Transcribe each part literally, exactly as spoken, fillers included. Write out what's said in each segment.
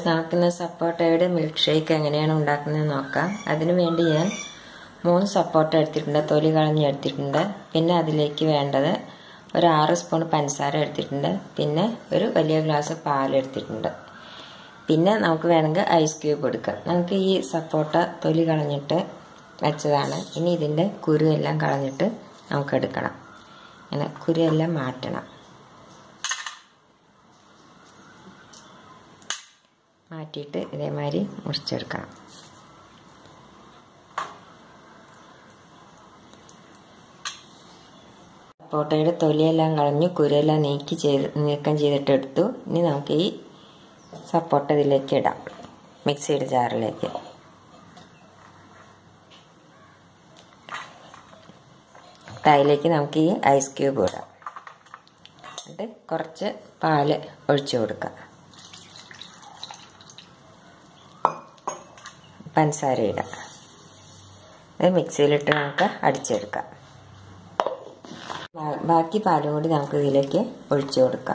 Guys, നമുക്കിന്ന് സപ്പോട്ടയുടെ milk shake എങ്ങനെയാണ് ഉണ്ടാക്കുന്നതെന്ന് നോക്കാം. അതിനു വേണ്ടി ഞാൻ മൂന്ന് സപ്പോട്ട എടുത്തിട്ടുണ്ട്, തൊലി കളഞ്ഞ് എടുത്തിട്ടുണ്ട്. പിന്നെ അതിലേക്ക് വേണ്ടത് ഒരു ആറ് സ്പൂൺ പഞ്ചസാര എടുത്തിട്ടുണ്ട്. പിന്നെ ഒരു വലിയ ഗ്ലാസ് പാൽ എടുത്തിട്ടുണ്ട്. പിന്നെ നമുക്ക് വേണമെങ്കിൽ ഐസ് ക്യൂബ് എടുക്കാം. നമുക്ക് ഈ സപ്പോട്ട തൊലി കളഞ്ഞിട്ട് വെച്ചതാണ്. ഇനി ഇതിൻ്റെ കുരു എല്ലാം കളഞ്ഞിട്ട് നമുക്ക് എടുക്കണം. ഇങ്ങനെ കുരു എല്ലാം മാറ്റണം. മാറ്റിയിട്ട് ഇതേമാതിരി മുറിച്ചെടുക്കണം. സപ്പോട്ടയുടെ തൊലിയെല്ലാം കളഞ്ഞു കുരുയെല്ലാം നീക്കി ചെയ്ത് നീക്കം ചെയ്തിട്ട് എടുത്തു. ഇനി നമുക്ക് ഈ സപ്പോട്ട ഇതിലേക്ക് ഇടാം, മിക്സിയുടെ ജാറിലേക്ക്. അതിലേക്ക് നമുക്ക് ഈ ഐസ് ക്യൂബ് ഇടാം. എന്നിട്ട് കുറച്ച് പാല് ഒഴിച്ചു കൊടുക്കാം. പഞ്ചസാര ഇടാം. ഇത് മിക്സിയിലിട്ട് നമുക്ക് അടിച്ചെടുക്കാം. ബാക്കി പാലും കൂടി നമുക്ക് ഇതിലേക്ക് ഒഴിച്ചു കൊടുക്കാം.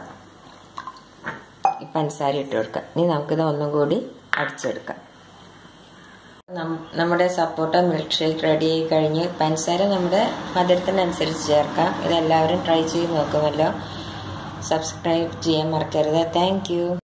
ഈ പഞ്ചസാര ഇട്ട് കൊടുക്കാം. ഇനി നമുക്കിത് ഒന്നും കൂടി അടിച്ചെടുക്കാം. നമ്മുടെ സപ്പോട്ട മിൽക്ക് ഷേക്ക് റെഡി ആയി കഴിഞ്ഞ് പഞ്ചസാര നമ്മുടെ മധുരത്തിനനുസരിച്ച് ചേർക്കാം. ഇതെല്ലാവരും ട്രൈ ചെയ്ത് നോക്കുമല്ലോ. സബ്സ്ക്രൈബ് ചെയ്യാൻ മറക്കരുത്. Thank U.